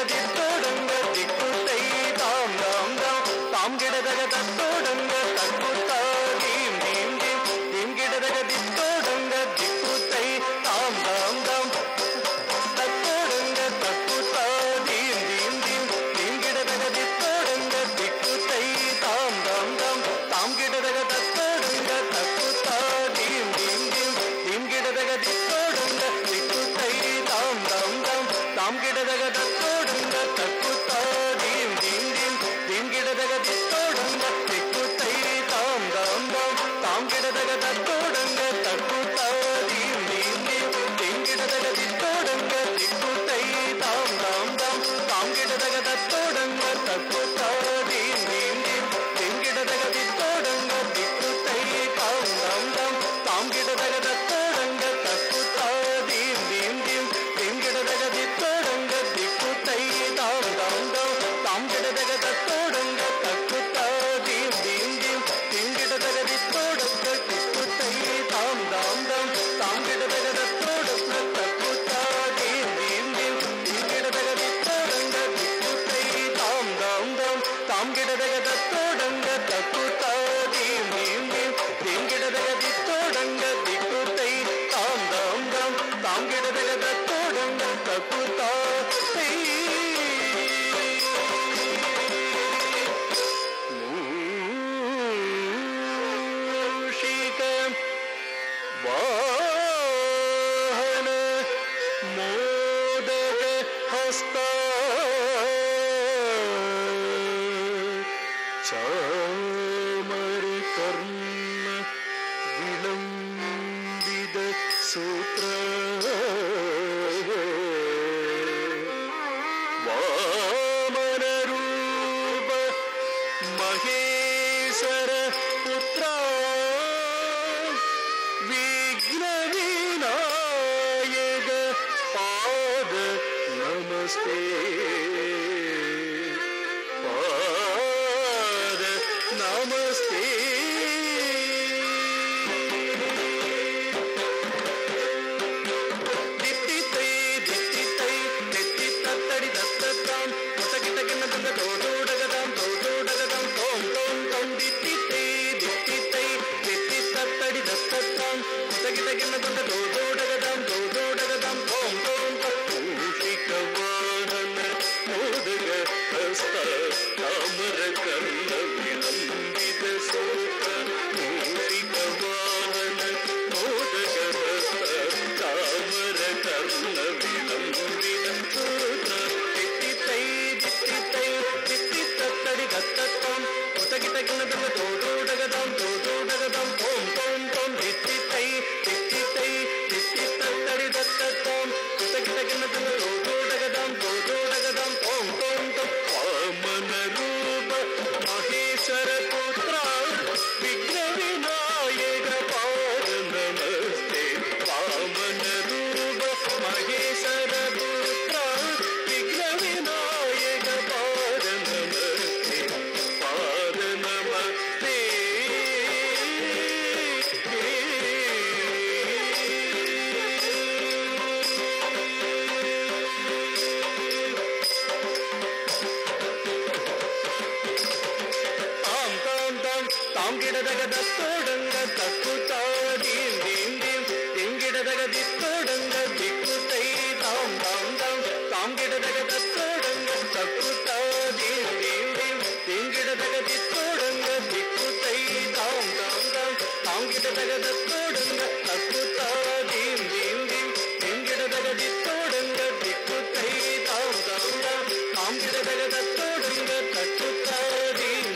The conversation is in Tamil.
தித்தோடங்க திக்குத்தை தாம் தாம் தாம் தாம் கிடதக தத்தோடங்க தக்குத்தா தீம் தீம் தீம் தீம் கிடதக தித்தோடங்க திக்குத்தை தாம் தாம் தாம் தத்தோடங்க தக்குத்தா தீம் தீம் தீம் தீம் கிடதக தித்தோடங்க திக்குத்தை தாம் தாம் தாம் தாம் கிடதக தத்தோடங்க தக்குத்தா தீம் தீம் தீம் தீம் கிடதக தித்தோடங்க திக்குத்தை தாம் தாம் தாம் தாம் கிடதக தத்தோடங்க தக்குத்தா தீம் தீம் தீம் தீம் கிடதக தித்தோடங்க திக்குத்தை தாம் தாம் தாம் தாம் கிடதக தத்தோடங்க தக்குத்தா தீம் தீம் தீம் தீம் கிடதக தித்தோடங்க திக்குத்தை தாம் தாம் தாம் தாம் கிடதக தத்தோடங்க தக்குத்தா தீம் தீம் தீம் தீம் கிடதக தித்தோடங்க திக்குத்தை தாம் தாம் தாம் தாம் கிடதக தத்தோடங்க தக்குத்தா தீம் தீம் தீம் தீம் கிடதக தித்தோடங்க திக்குத்தை தாம் தாம் தாம் தாம் கிடதக தத்தோடங்க தக்குத்தா தீம் தீம் தீம் தீம் கிடதக தித்தோடங்க திக்குத்தை தாம் தாம் தாம் தாம் கிடதக தத்தோடங்க தக்குத்தா தீம் தீம் தீம் தீம் கிடதக தித்தோடங்க திக்குத்தை தாம் தாம் தாம் தாம் கிடதக தத்தோடங்க தக்குத்தா தீம் தீம் தீம் தீம் கிடதக தித்தோடங்க திக்குத்தை தாம் தாம் தாம் தாம் கிடதக தத்தோடங்க தக்குத்தா மூஷிக வாஹன மோதக ஹஸ்த சாமர கர்ண விளம்பித சூத்ர வாமன ரூப மகேசர புத்ர விக்ன விநாயக பாத நமஸ்தே பாத நமஸ்தே தித்தித்தை தித்தித்தை தித்தித்தடி தத்தத்தாம் முத்தகிட்டகின்ன தந்த தோதோடகதாம் தோதோடகதாம் தோம் தோம் தோம் தித்தித்தை தித்தித்தை தித்தித்தடி தத்தத்தாம் முத்தகிட்டகின்ன தந்த தோதோடகதாம் தோதோடகதாம் தோம் தோம் தோம் மூஷிக வாஹன மோதக ஹஸ்த தாமர கர்ண விளம்பித சூத்ர மூஷிக வாஹன மோதக ஹஸ்த தாமர கர்ண விளம்பித சூத்ர தித்தித்தை தித்தித்தை தித்தித்தடி தத்தத்தாம் முத்தகிட்டகின்ன தந்த தோதோடகதாம் தோதோடகதாம் தோம் தோம் தோம் தித்தித்தை தித்தித்தை தித்தித்தடி தத்தத்தாம் முத்தகிட்டகின்ன தந்த தோதோடகதாம் தோதோடகதாம் தோம் தோம் தோம் வாமன ரூப மகேஸ்வர புத்ர விக்ன விநாயக பாத நமஸ்தே வாமன ரூப மகேஸ்வர புத்ர விக்ன விநாயக பாத நமஸ்தே பாத நமஸ்தே தாம் தாம் தாம் தாம் கிடதக தத்தோடங்க தக்குத்தா தீம் தீம் தீம் தீம் கிடதக தித்தோடங்க திக்குத்தை தாம் தாம் தாம் தாம் கிடதக தத்தோடங்க தக்குத்தா தீம் தீம் தீம் தீம் கிடதக தித்தோடங்க திக்குத்தை தாம் தாம் தாம் தாம் கிடதக தத்தோடங்க தக்குத்தா தீம் தீம் தீம் தீம் கிடதக தித்தோடங்க திக்குத்தை தாம் தாம் தாம் தாம் கிடதக தத்தோடங்க தக்குத்தா தீம்